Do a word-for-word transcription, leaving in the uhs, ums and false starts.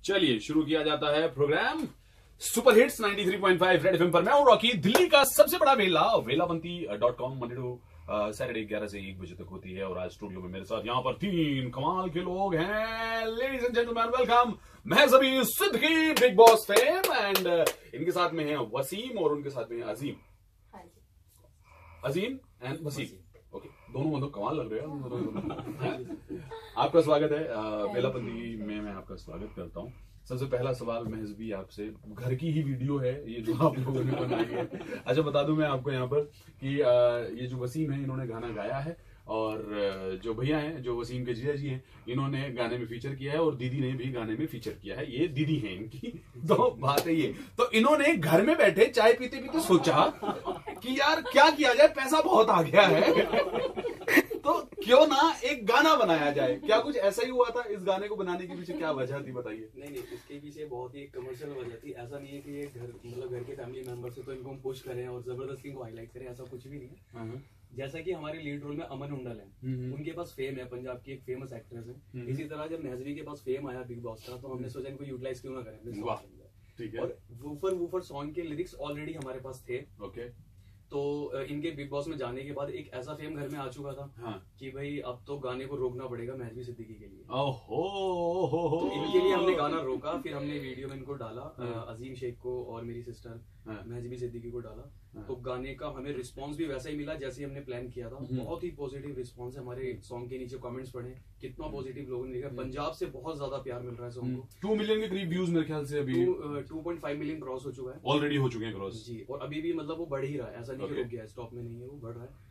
चलिए शुरू किया जाता है program super hits ninety three point five red FM पर। मैं हूं रॉकी, दिल्ली का सबसे बड़ा वेला वेलाबंती dot com Monday to Saturday ग्यारह से एक बजे तक होती है। और आज स्टूडियो में मेरे साथ यहाँ पर तीन कमाल के लोग हैं। Ladies and gentleman, welcome. मैं सभी Siddiqui, Bigg Boss fame, and इनके साथ में है वसीम और उनके साथ में है अजीम। अजीम एंड वसीम, ओके, दोनों मतलब कमाल लग रहे हैं। आपका स्वागत है वेलाबंती में। मैं आपका स्वागत करता हूँ। सबसे पहला सवाल महज भी आपसे, घर की ही वीडियो है ये जो आप लोगों ने बनाई है। अच्छा बता दूं मैं आपको यहाँ पर कि ये जो वसीम है इन्होंने गाना गाया है, और जो भैया हैं जो वसीम के जीजा जी हैं इन्होंने गाने में फीचर किया है, और दीदी ने भी गाने में फीचर किया है। ये दीदी हैं इनकी, तो बात है ये। तो इन्होंने घर में बैठे चाय पीते पीते सोचा कि यार क्या किया जाए, पैसा बहुत आ गया है तो क्यों ना एक गाना बनाया जाए। क्या कुछ ऐसा ही हुआ था? इस गाने को बनाने के पीछे क्या वजह थी, बताइए। नहीं नहीं, इसके पीछे बहुत ही कमर्शियल वजह थी। ऐसा नहीं है कि ये घर मतलब घर के फैमिली मेंबर से तो इनको हम पुश करें और जबरदस्ती इनको हाईलाइट करें, ऐसा कुछ भी नहीं है। जैसा कि हमारे लीड रोल में अमन हुंडल है, उनके पास फेम है, पंजाब की एक फेमस एक्ट्रेस है। इसी तरह जब महजबी के पास फेम आया बिग बॉस का, तो हमने सोचा इनको यूटिलाइज क्यों ना करें। ठीक है। और वूफर वूफर सॉन्ग के लिरिक्स ऑलरेडी हमारे पास थे। ओके। तो इनके बिग बॉस में जाने के बाद एक ऐसा फेम घर में आ चुका था, हाँ, कि भाई अब तो गाने को रोकना पड़ेगा महजबी सिद्दीकी के लिए। ओहो हो हो। तो इनके लिए हमने गाना रोका, फिर हमने वीडियो में इनको डाला, हाँ, अजीम शेख को और मेरी सिस्टर, हाँ, महजबी सिद्दीकी को डाला। हाँ, तो गाने का हमें रिस्पांस भी वैसा ही मिला जैसे हमने प्लान किया था। बहुत ही पॉजिटिव रिस्पांस है। हमारे सॉन्ग के नीचे कमेंट्स पढ़े, कितना पॉजिटिव लोगों ने लिखा। पंजाब से बहुत ज्यादा प्यार मिल रहा है सॉन्ग को। टू मिलियन के करीब व्यूज मेरे ख्याल से अभी two point five million cross हो चुका है, ऑलरेडी हो चुके हैं क्रॉस जी। और अभी भी मतलब वो बढ़ ही रहा है, ऐसा नहीं कि रुक गया है, स्टॉप में नहीं है, वो बढ़ रहा है।